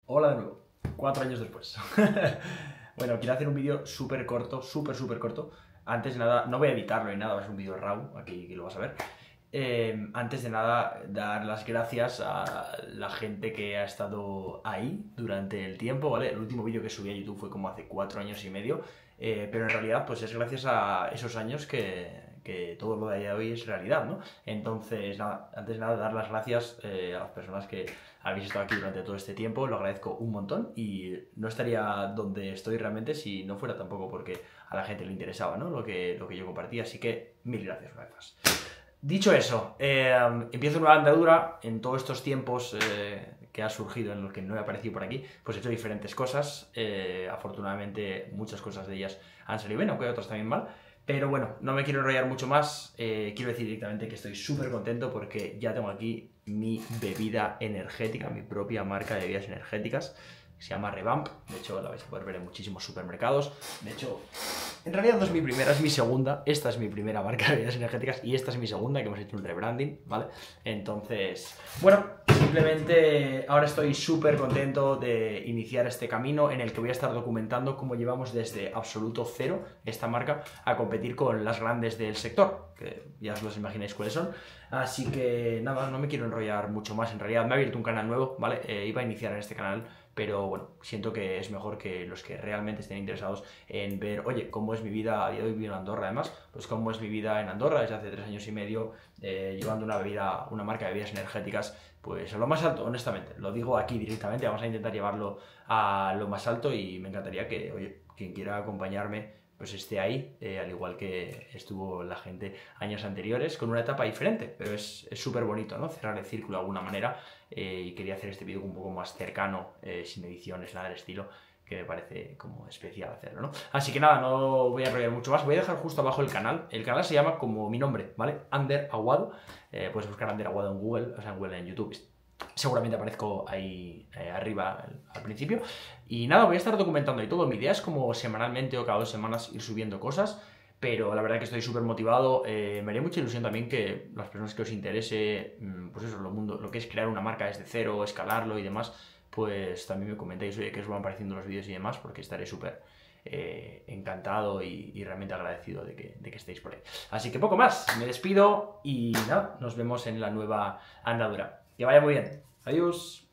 Hola de nuevo, 4 años después. Bueno, quiero hacer un vídeo súper corto, súper corto. Antes de nada, no voy a editarlo ni nada, va a ser un vídeo raw, aquí que lo vas a ver. Antes de nada, dar las gracias a la gente que ha estado ahí durante el tiempo, ¿vale? El último vídeo que subí a YouTube fue como hace 4 años y medio, pero en realidad pues es gracias a esos años que todo lo de ahí de hoy es realidad, ¿no? Entonces, nada, antes de nada, dar las gracias a las personas que habéis estado aquí durante todo este tiempo, lo agradezco un montón y no estaría donde estoy realmente si no fuera tampoco porque a la gente le interesaba, ¿no? Lo que yo compartía, así que mil gracias una vez más. Dicho eso, empiezo una andadura en todos estos tiempos que ha surgido en los que no he aparecido por aquí, pues he hecho diferentes cosas, afortunadamente muchas cosas de ellas han salido bien, aunque otras también mal, pero bueno, no me quiero enrollar mucho más, quiero decir directamente que estoy súper contento porque ya tengo aquí mi bebida energética, mi propia marca de bebidas energéticas, que se llama Revamp, de hecho la vais a poder ver en muchísimos supermercados, de hecho, en realidad no es mi primera, es mi segunda, esta es mi primera marca de bebidas energéticas y esta es mi segunda, que hemos hecho un rebranding, ¿vale? Entonces, bueno, simplemente ahora estoy súper contento de iniciar este camino en el que voy a estar documentando cómo llevamos desde absoluto cero esta marca a competir con las grandes del sector, que ya os los imagináis cuáles son. Así que nada, no me quiero enrollar mucho más, en realidad me ha abierto un canal nuevo, ¿vale? Iba a iniciar en este canal, pero bueno, siento que es mejor que los que realmente estén interesados en ver, oye, cómo es mi vida a día de hoy viviendo en Andorra, además, pues cómo es mi vida en Andorra desde hace 3 años y medio, llevando una marca de bebidas energéticas, pues a lo más alto, honestamente, lo digo aquí directamente, vamos a intentar llevarlo a lo más alto y me encantaría que, oye, quien quiera acompañarme, pues esté ahí, al igual que estuvo la gente años anteriores, con una etapa diferente, pero es súper bonito, ¿no? Cerrar el círculo de alguna manera, y quería hacer este vídeo un poco más cercano, sin ediciones, nada del estilo, que me parece como especial hacerlo, ¿no? Así que nada, no voy a enrollar mucho más, voy a dejar justo abajo el canal se llama como mi nombre, ¿vale? Ander Aguado, puedes buscar Ander Aguado en Google, o sea en Google, en YouTube, seguramente aparezco ahí arriba al principio. Y nada, voy a estar documentando y todo. Mi idea es como semanalmente o cada 2 semanas ir subiendo cosas, pero la verdad que estoy súper motivado. Me haría mucha ilusión también que las personas que os interese, pues eso, lo que es crear una marca desde cero, escalarlo y demás, pues también me comentéis, oye, qué os van pareciendo los vídeos y demás, porque estaré súper encantado y realmente agradecido de que estéis por ahí. Así que poco más, me despido y nada, nos vemos en la nueva andadura. Que vaya muy bien. Adiós.